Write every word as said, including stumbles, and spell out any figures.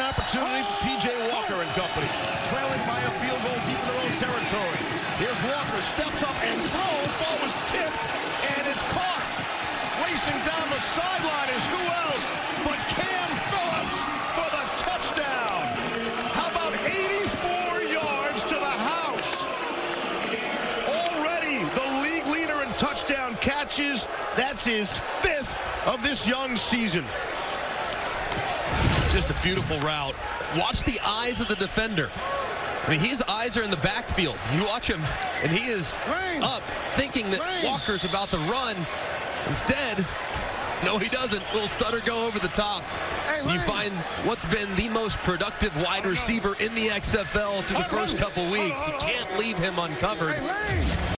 opportunity for P J Walker and company. Trailing by a field goal deep in their own territory. Here's Walker, steps up and throws. Ball was tipped, and it's caught. Racing down the sideline is who else but Cam Phillips for the touchdown. How about eighty-four yards to the house? Already the league leader in touchdown catches. That's his fifth of this young season. Just a beautiful route. Watch the eyes of the defender. I mean, his eyes are in the backfield. You watch him, and he is Rain. up thinking that Rain. Walker's about to run. Instead, no, he doesn't. Little stutter go over the top. Hey, you find what's been the most productive wide receiver in the X F L through the first couple weeks. You can't leave him uncovered. Hey,